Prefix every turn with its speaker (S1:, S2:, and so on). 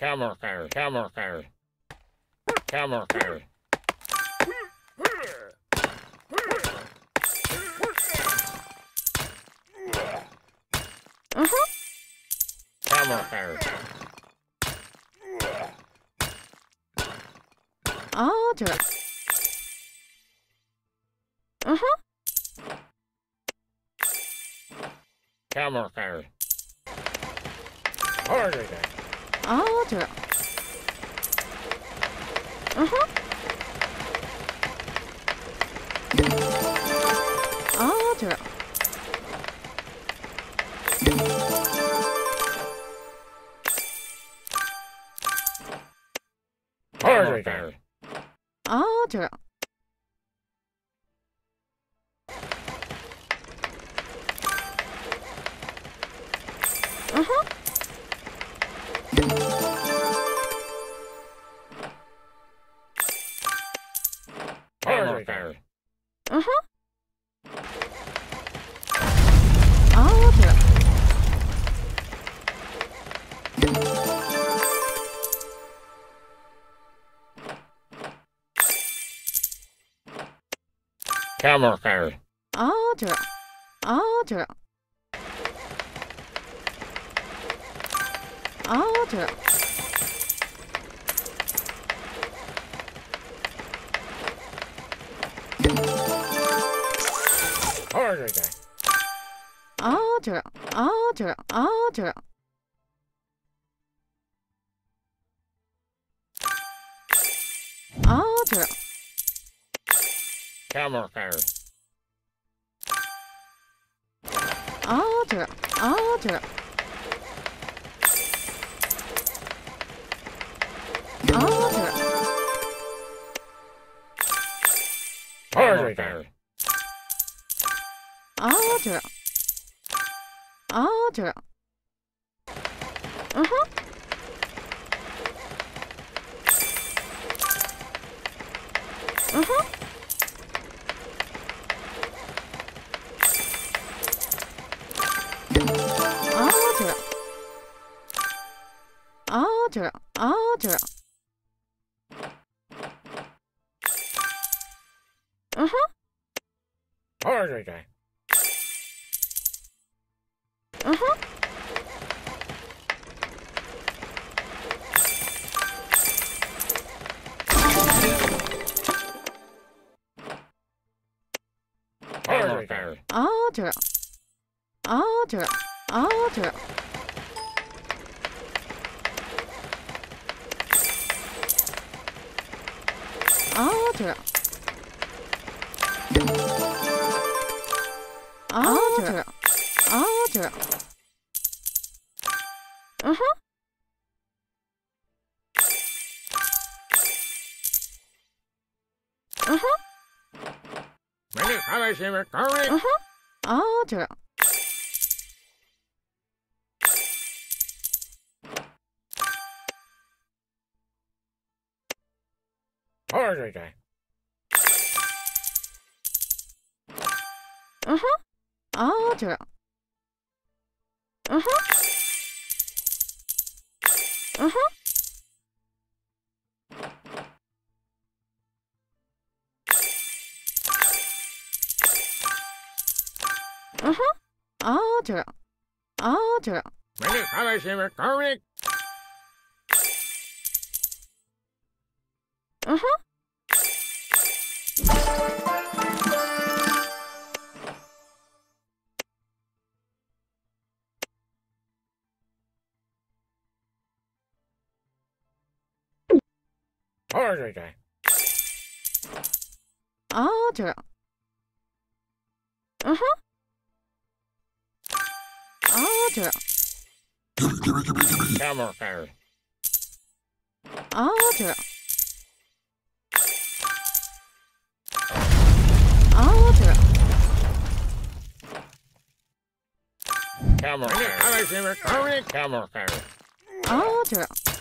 S1: Camel car, camel car, camel car. Camel car.
S2: Alter.
S1: Camel car. Harder than.
S2: Alter. Alter.
S1: Harder than.
S2: Alter.
S1: Harder than.
S2: Alter.
S1: Camel car.
S2: Alter. Alter. Alter.
S1: Harder than.
S2: Alter. Alter. Alter. Alter.
S1: Camel car.
S2: Alter. Alter. Alter.
S1: Harder than.
S2: Alter. Alter. Alter. Alter. Alter.
S1: Harder than. Harder than.
S2: Alter. Alter. Alter. Alter. Alter. Alter.
S1: Many colors in the current.
S2: Alter.
S1: Harder than.
S2: Alter. Alter. Alter.
S1: Many colors in the current. Harder than.
S2: Alter. Alter.
S1: Camel car.
S2: Alter. Alter.
S1: Camel car. Many colors in the current. Camel car.
S2: Alter.